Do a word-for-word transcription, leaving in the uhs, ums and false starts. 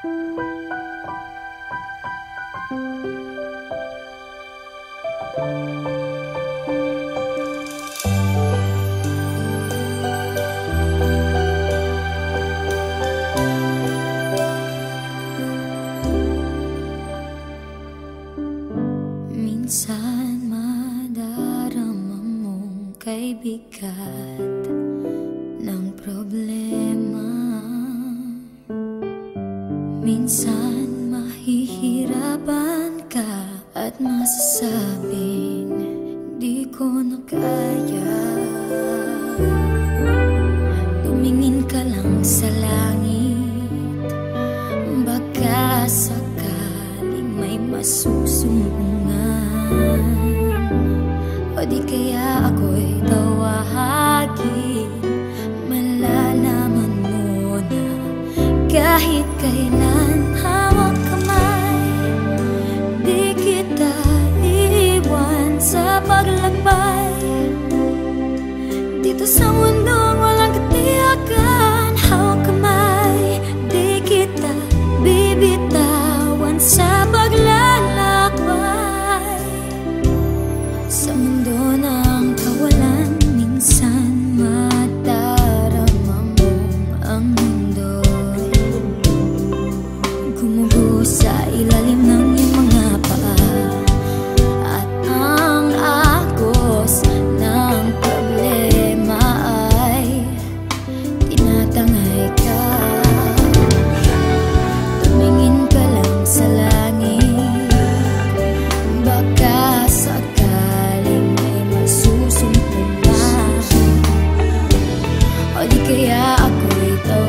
Minsan madarama mong kay bigat ng problema. Minsan mahihirapan ka at masasabing di ko na kaya. Tumingin ka lang sa langit, baka sakaling may masusumbungan. O di kaya ako'y tawagin, malalaman mo na kahit kailan hawak kamay, di kita iiwan sa paglakbay. Dito sa mundong walang katiyakan, hawak kamay, di kita bibitawan sa paglalakbay. Sa mundo ng kawalan, minsan madarama mong ang mundo'y gumugo sa ilalim ng iyong mga paa, at ang agos ng problema ay tinatangay ka. Tumingin ka lang sa langit, baka sakaling may masusumbungan. O di kaya ako'y tawagin,